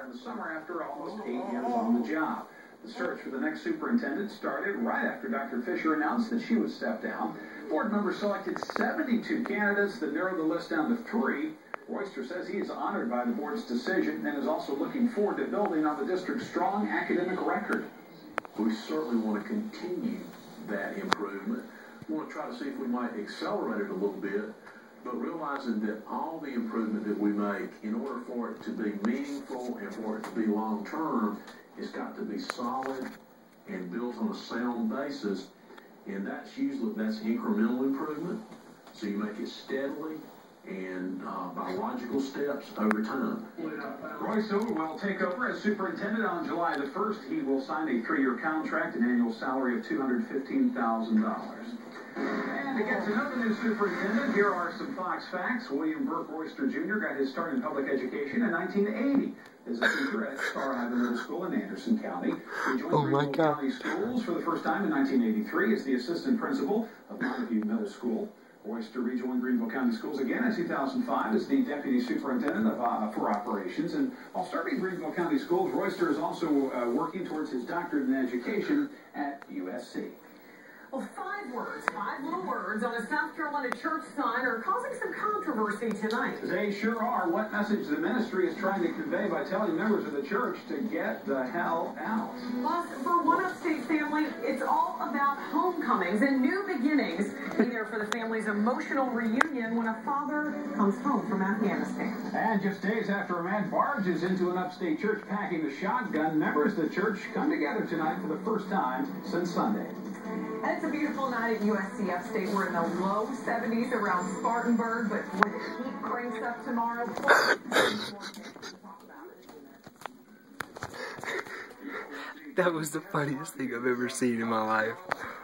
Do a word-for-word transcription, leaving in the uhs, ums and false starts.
in the summer after almost eight years on the job. The search for the next superintendent started right after Doctor Fisher announced that she would step down. Board members selected seventy-two candidates that narrowed the list down to three. Royster says he is honored by the board's decision and is also looking forward to building on the district's strong academic record. We certainly want to continue that improvement. We want to try to see if we might accelerate it a little bit, but realizing that all the improvement that we make, in order for it to be meaningful and for it to be long-term, it's got to be solid and built on a sound basis, and that's usually, that's incremental improvement. So you make it steadily and uh, by logical steps over time. Royster will take over as superintendent on July the first. He will sign a three-year contract, an annual salary of two hundred fifteen thousand dollars. And to get to know the new superintendent, here are some Fox facts. William Burke Royster Junior got his start in public education in nineteen eighty as a teacher at Star Harbor Middle School in Anderson County. He joined oh my Greenville God. County Schools for the first time in nineteen eighty-three as the assistant principal of Montague Middle School. Royster rejoined Greenville County Schools again in two thousand five as the deputy superintendent of, uh, for operations. And while serving Greenville County Schools, Royster is also uh, working towards his doctorate in education at U S C. Well, five words, five little words on a South Carolina church sign are causing some controversy tonight. They sure are. What message the ministry is trying to convey by telling members of the church to get the hell out. Plus, for one upstate family, it's all about homecomings and new beginnings. Be there for the family's emotional reunion when a father comes home from Afghanistan. And just days after a man barges into an upstate church packing a shotgun, members of the church come together tonight for the first time since Sunday. And it's a beautiful night at U S C Upstate. We're in the low seventies around Spartanburg, but when the heat cranks up tomorrow, That was the funniest thing I've ever seen in my life.